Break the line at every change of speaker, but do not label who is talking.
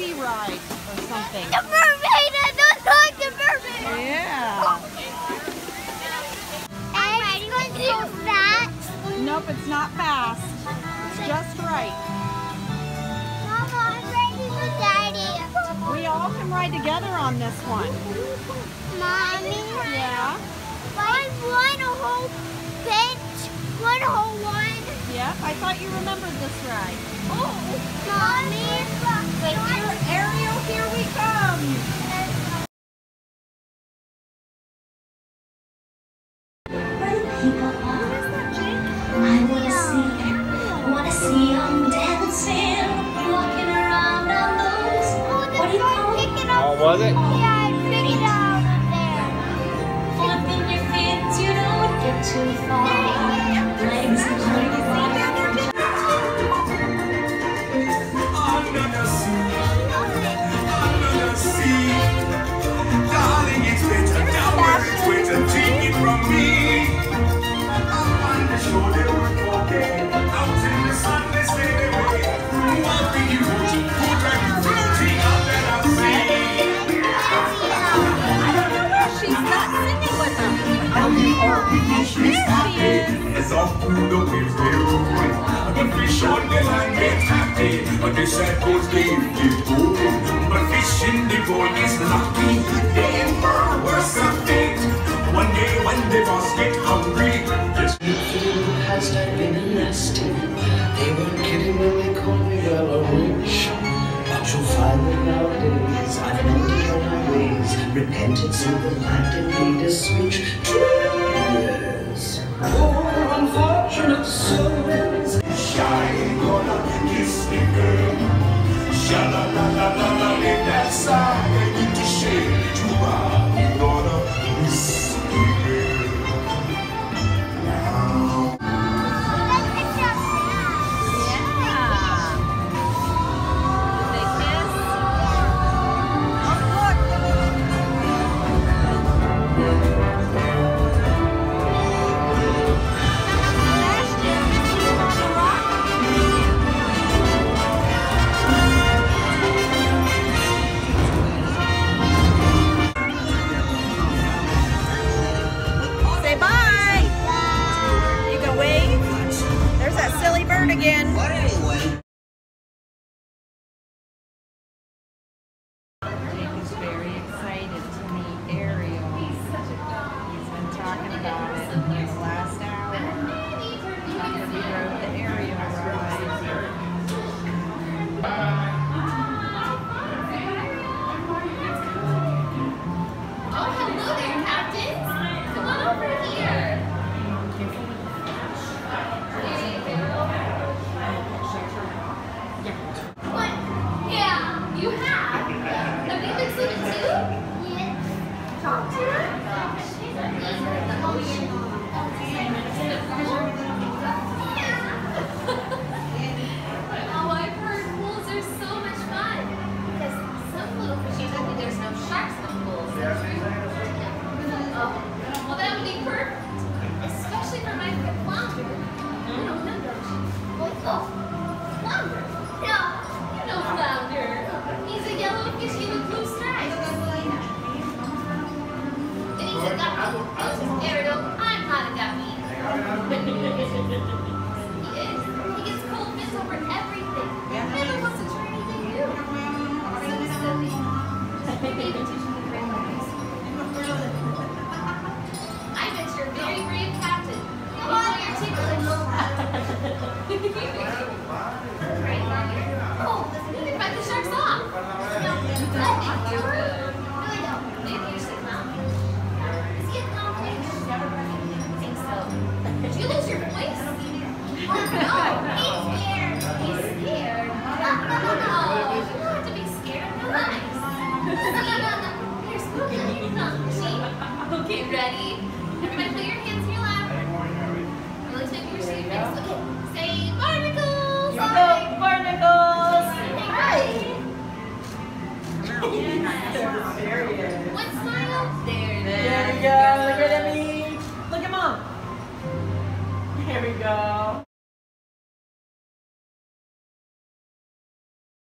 sea ride or something.
The mermaid! That's like the mermaid!
Yeah.
And it's going so fast.
Nope, it's not fast. It's just right.
Mama, I'm ready for Daddy.
We all can ride together on this one.
Mommy?
Yeah.
One whole bench, one whole one.
Yep, I thought you remembered this ride.
Oh, Mommy.
Say, Ariel, here we come.
I wanna see them dancing, walking around on those. What do you call it?
Oh, was it?
Yeah, I picked it out of there.
Flipping your fins, you don't get too far. Legs and
Under the sea, darling, it's better down where it's better. Take it from me. Up on the shore they work all day, out in the sun they stay away. Walking you, who drive you floating under the sea.
I don't know where she's not singing with them.
It's off to the waves they roll. The fish on the land get happy, but the sad boats they get cold. But fish in the boat is lucky, they ain't worse of fate. One day when the boss get hungry, yes.
Has that been a nasty? They weren't kidding when they called me well a witch. But you'll find that nowadays I've mended all my ways, repented, so the light and made a switch. Yes. Poor unfortunate souls.
Shine gonna kiss the girl. Sha-la-la-la-la-la, let that sigh begin to shake to you gonna miss the girl. Now.
Say bye. You can wave. There's that silly bird again. Jake is very excited to meet Ariel. He's been talking about it in the last hour. After we rode the Ariel ride.
Oh, hello there, Captain. Come on over here. What? Yeah, you have. Have you been sleeping too?
Yeah.
Talk to her. Oh, I've heard pools are so much fun. Because some little fishies, I think there's no sharks in the pools. Oh, well that would be perfect. Especially for my friend Flounder. I don't know, don't you? Oh, Flounder? No, you know Flounder. He's a yellow fishy with blue stripes. And he's a guppy. Ariel, I'm not a guppy. He is. He gets cold fins over everything. Never wants to try anything new. So silly. Maybe even teach him the great ways. I bet you're a very brave captain. Oh, you're ticklish. Right, oh, you can fight the sharks off. No, I think you're good. Really don't. Maybe you're sitting out. Is he a clownfish? I think so. Did you lose your voice? Oh no, he's scared. He's scared. Oh, you don't have to be scared. Relax. See, you're spooky, not she. Okay, ready? Everybody put your hands in your lap. Really take your face. Okay, say barnacles.
Barnacles.
Hey, one smile.
There we go. Look at me. Look at Mom. Here we go.